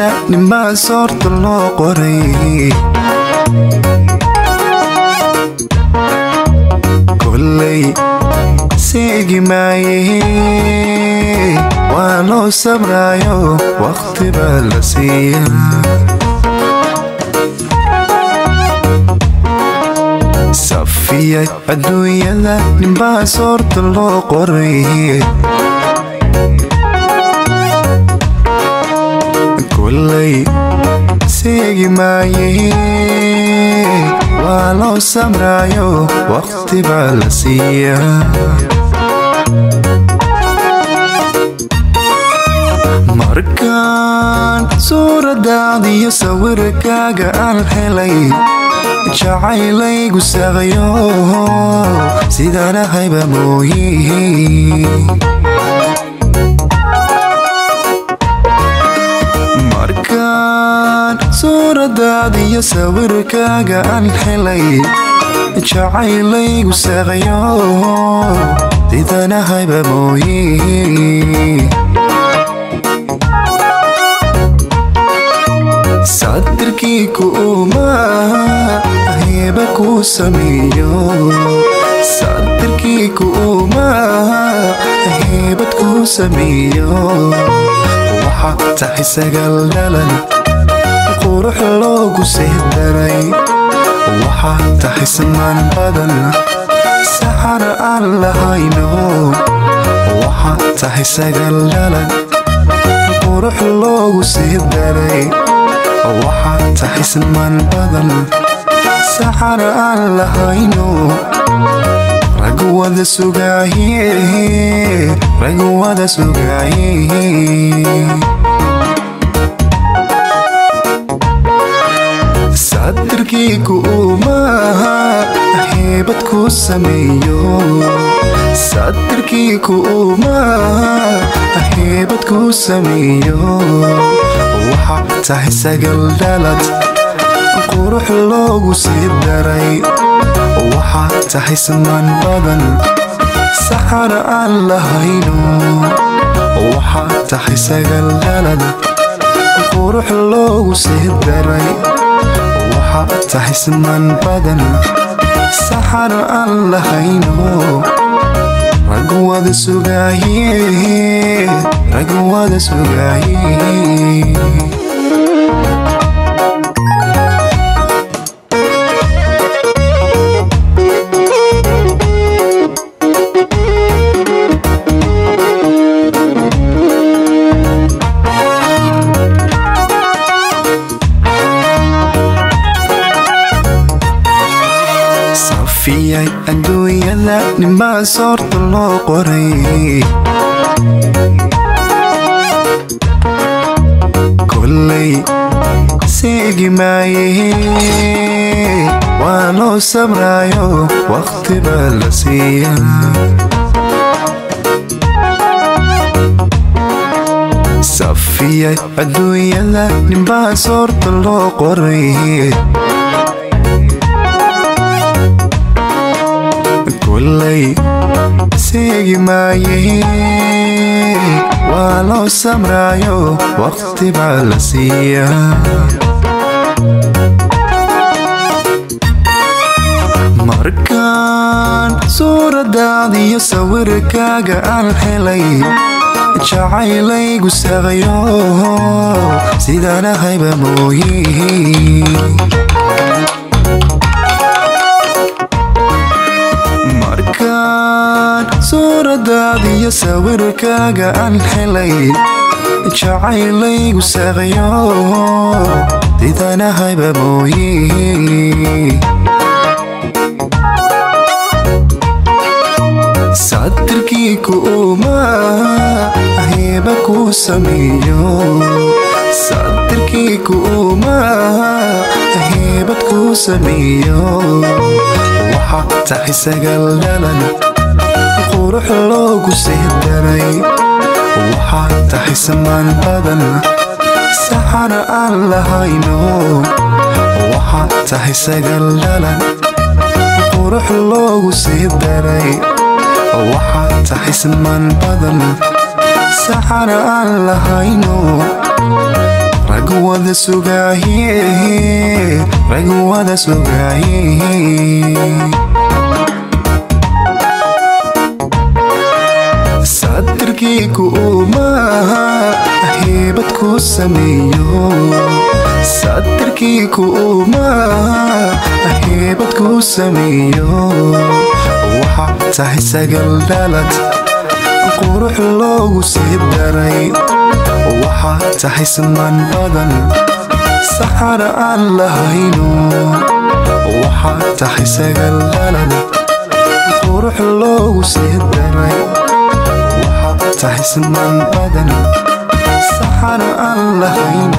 adduunyada ninbaa soorta loo qoray kolley seegi maaye waa loo sabraayo waqti baa la siiyaa safiyay adduunyada ninbaa soorta loo qoray kolley seegi maaye waa loo sabraayo waqti baa la siiyaa markaan suuradaadiyo sawirkaaga aan helay jacaylaygu saaqayo sidaan ahayba mooyee markaan suuradaadiyo sawirkaaga aan helay jacaylaygu saaqayo sidaan ahayba mooyee sadirkii kuuma heeba kuu sameeyo sadirkii kuuma heebad kuu sameeyo waxaa tahay sagal dhalan qurux loogu seedaray waxaa tahay samaan badan saxar aan lahayno waxaa tahay sagal dhalan qurux loogu seedaray waxaa tahay samaan badan saxar aan lahayno rag wada sugaaye rag wada sugaaye sadirkii kuuma heebad kuu sameeyo sadirkii kuuma heebad kuu sameeyo waxaa tahay sagal dhalad qurux loogu sii daray waxaa tahay samaan badan saxar aan lahayno waxaa tahay sagal dhalad qurux loogu sii daray waxaa tahay samaan badan saxar aan lahayno rag wada sugaaye rag wada sugaaye safiyay adduunyada ninbaa soorta loo qoray kolley seegi maaye waa loo sabraayo waqti baa la siiyaa safiyay adduunyada ninbaa soorta loo qoray kolley seegi maaye waa loo sabraayo waqti baa la siiyaa markaan suuradaadiyo sawirkaaga aan helay jacaylaygu saaqayo sidaan ahayba mooyee markaan suuradaadiyo sawirkaaga aan helay jacaylaygu saaqayo sidaan ahayba mooyee sadirkii kuuma heeba kuu sameeyo sadirkii kuuma heebad kuu sameeyo waxaa tahay sagal dhalan qurux loogu sii daray waxaa tahay samaan badan saxar aan lahayno waxaa tahay sagal dhalan qurux loogu sii daray waxaa tahay samaan badan saxar aan lahayno ragwada sugaaye ragwada sugaaye sadirkii ku uumaa heebad ku sameeyo sadirkii ku uumaa heebad ku sameeyo waxa tahay sagal dhalad qurux loogu sii daray waxa tahay samaan badan saxara aan lahayno waxa tahay sagal dhalad qurux loogu sii daray waxa tahay samaan badan saxara aan lahayno